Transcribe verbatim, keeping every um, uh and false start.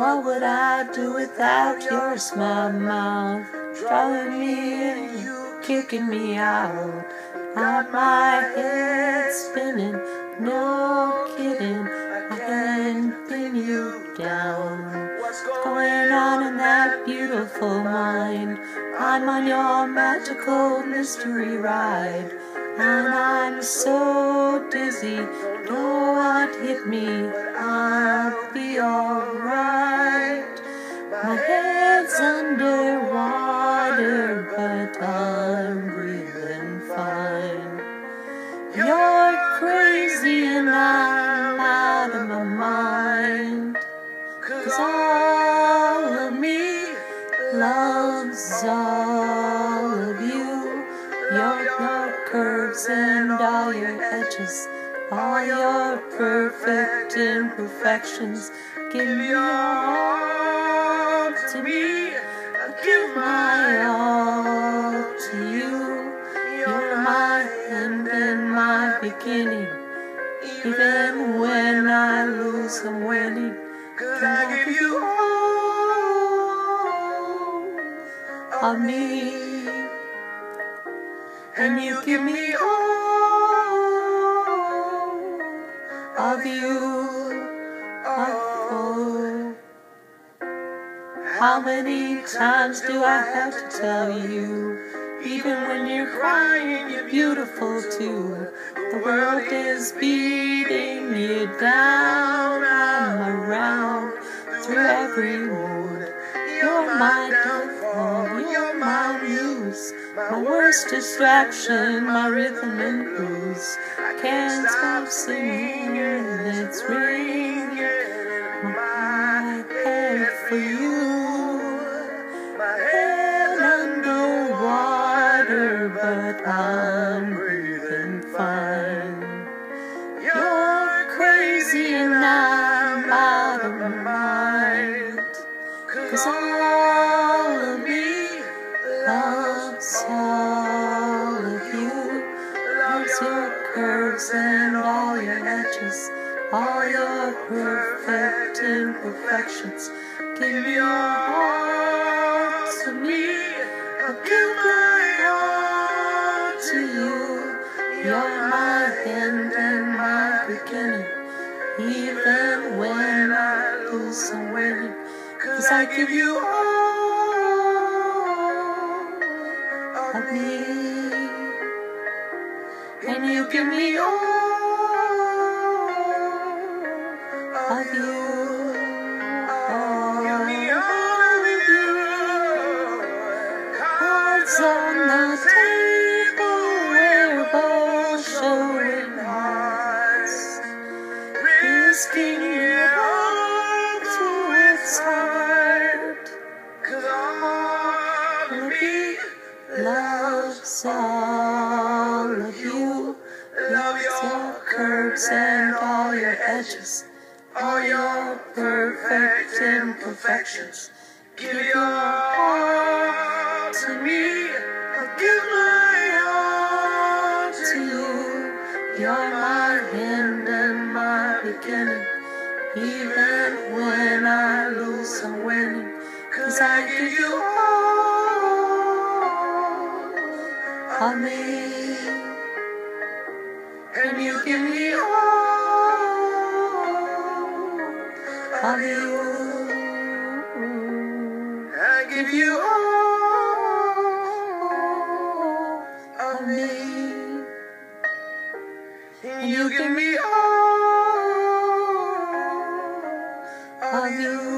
What would I do without your smart mouth? Drawing me in, you kicking me out. Got my head spinning, no kidding. I can pin you down. What's going on in that beautiful mind? I'm on your magical mystery ride, and I'm so dizzy. Know what hit me, but I'll be alright. My head's underwater, but I'm breathing fine. You're crazy and I'm out of my mind, 'cause all of me loves all of you. Your, your curves and all your edges, all your perfect imperfections. Give your all to me, I give my all to you. You're my end and my beginning. Even when I lose, I'm winning. 'Cause I give you all of me, and you give me all of you. Oh, how many times do I have to tell you? Even when you're crying, you're beautiful too. The world is beating you down. I'm around through every mood. You're my downfall, you're my muse, my worst distraction, my rhythm and blues. I can't stop singing, it's ringing in my head for you. My head underwater, but I'm breathing fine. You're crazy and I'm out of my mind, 'cause all of me loves all of you. Loves your curves and all your edges, all your perfect imperfections. Give your all to me, I'll give my all to you. You're my end and my beginning. Even when I lose, I'm winning. 'Cause I give you all of me, and you give me all of you. All of you. Cards on the table, we're both showing hearts, risking it all to its heart. 'Cause all of me loves all of you. Loves your curves and all your edges, all your perfect imperfections. Give your all to me, I'll give my all to you. You're my end and my beginning. Even when I lose, I'm winning. 'Cause I give you all of me, and you give me all of you. I give you all of me, and you give me all of you.